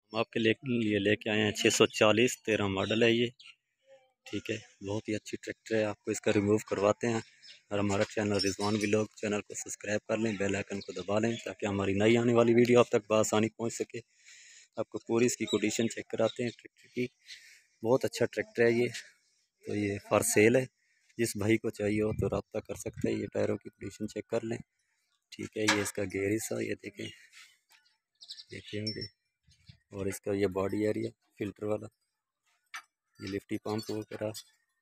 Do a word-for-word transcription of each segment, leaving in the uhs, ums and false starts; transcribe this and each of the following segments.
हम आपके ले, लिए लेके आए हैं छः सौ चालीस तेरह मॉडल है ये। ठीक है, बहुत ही अच्छी ट्रैक्टर है। आपको इसका रिमूव करवाते हैं। और हमारा चैनल रिजवान व्लॉग, चैनल को सब्सक्राइब कर लें, बेल आइकन को दबा लें ताकि हमारी नई आने वाली वीडियो आप तक बआसानी पहुंच सके। आपको पूरी इसकी कंडीशन चेक कराते हैं ट्रैक्टर की। बहुत अच्छा ट्रैक्टर है ये। तो ये फॉर सेल है, जिस भाई को चाहिए हो तो रब्ता कर सकते हैं। ये टायरों की कंडीशन चेक कर लें। ठीक है, ये इसका गेयर हिस्सा ये देखें, देखेंगे। और इसका ये बॉडी एरिया फिल्टर वाला, ये लिफ्टी पंप वगैरह,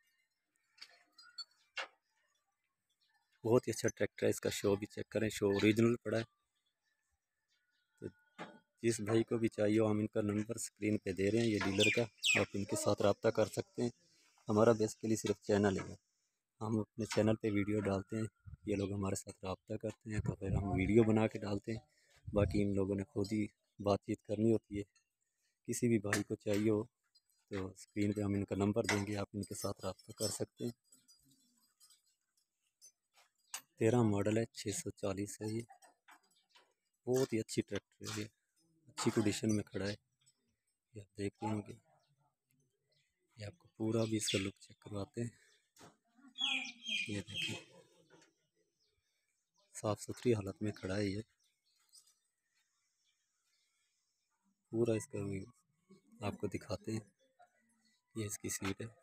बहुत ही अच्छा ट्रैक्टर है। इसका शो भी चेक करें, शो ओरिजिनल पड़ा है। तो जिस भाई को भी चाहिए हो, हम इनका नंबर स्क्रीन पे दे रहे हैं, ये डीलर का, आप इनके साथ रब्ता कर सकते हैं। हमारा बेसिकली सिर्फ चैनल है, हम अपने चैनल पे वीडियो डालते हैं, ये लोग हमारे साथ रब्ता करते हैं तो फिर हम वीडियो बना के डालते हैं। बाकी इन लोगों ने खुद ही बातचीत करनी होती है। किसी भी भाई को चाहिए हो तो स्क्रीन पे हम इनका नंबर देंगे, आप इनके साथ रब्ता कर सकते हैं। तेरह मॉडल है, छः सौ चालीस है ये। बहुत ही अच्छी ट्रैक्टर है ये, अच्छी कंडीशन में खड़ा है। ये आप देख रहे होंगे। ये आपको पूरा भी इसका लुक चेक करवाते हैं। ये देखिए, साफ़ सुथरी हालत में खड़ा है ये। पूरा इसका भी आपको दिखाते हैं। ये इसकी सीट है।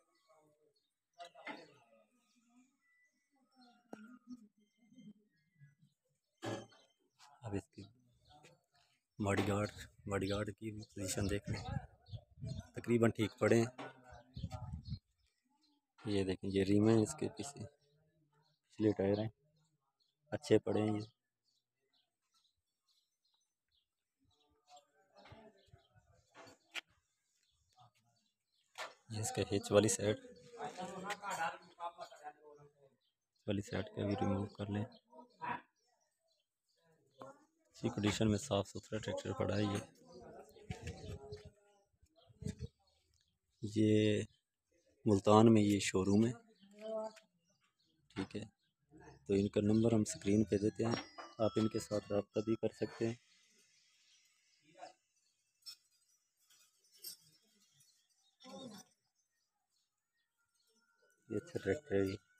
अब इसकी बॉडी गार्ड बॉडी गार्ड की पोजीशन देख लें, तकरीबन ठीक पड़े हैं। ये देखें, ये रिम है इसके पीछे, पिछले टायर हैं, अच्छे पड़े हैं ये। ये इसका हिच वाली साइड वाली साइड का भी रिमूव कर लें। इसी कंडीशन में साफ़ सुथरा ट्रैक्टर पड़ा है ये। ये मुल्तान में ये शोरूम है। ठीक है, तो इनका नंबर हम स्क्रीन पे देते हैं, आप इनके साथ रब्ता भी कर सकते हैं। ये अच्छा ट्रैक्टर है ये।